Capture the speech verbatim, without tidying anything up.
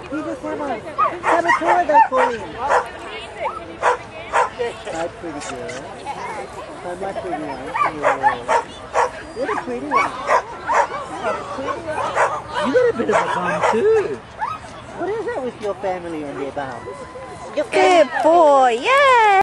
You just have a, have a toy though for him. Hi, pretty girl. Hi, my pretty one. Yeah. You're the pretty one. You got a bit of a bum too. What is that with your family and their bums? Good boy, yeah!